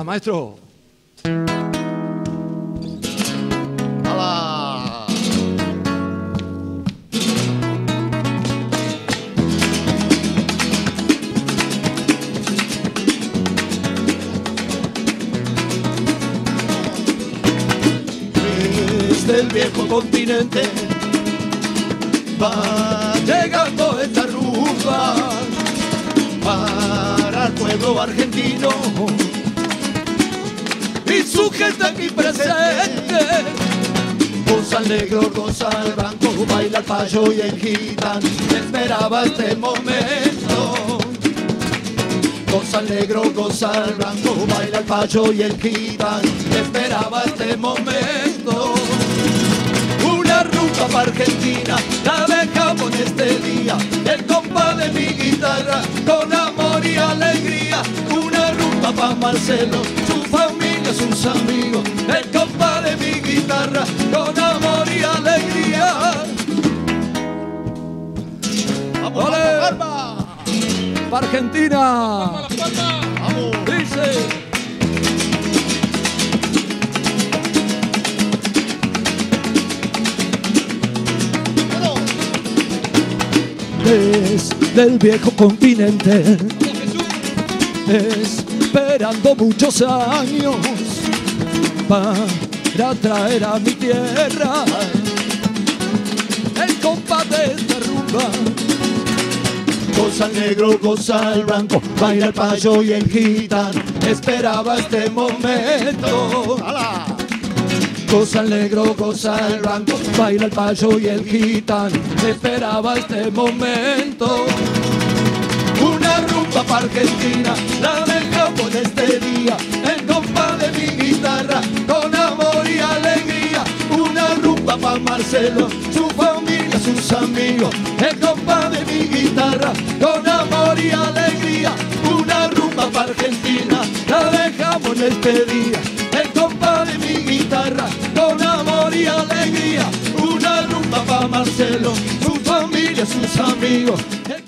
Hola, maestro. ¡Hala! Desde el viejo continente va llegando esta rumba para el pueblo argentino y su gente aquí presente. Goza el negro, goza el blanco, baila el payo y el gitano, esperaba este momento. Goza el negro, goza el blanco, baila el payo y el gitano, esperaba este momento. Una rumba para Argentina, la dejamos en este día, el compa de mi guitarra, con amor y alegría. Una rumba para Marcelo, su familia, sus amigos, el compa de mi guitarra, con amor y alegría. ¡Vamos, ¡Ole! vamos, palma! Para Argentina. ¡Vamos, las palmas! ¡Vamos! Dice. ¡Bueno! Desde el viejo continente, ¡Vamos, Jesús! esperando muchos años para traer a mi tierra el compás de esta rumba. Goza el negro, goza el blanco, baila el payo y el gitano, esperaba este momento. ¡Hala! Goza el negro, goza el blanco, baila el payo y el gitano, esperaba este momento. Una rumba para Argentina, la dejamos en este día, el compa de mi guitarra, con amor y alegría. Una rumba para Marcelo, su familia, sus amigos, el compa de mi guitarra, con amor y alegría. Una rumba para Argentina, la dejamos en este día, el compa de mi guitarra, con amor y alegría. Una rumba para Marcelo, su familia, sus amigos.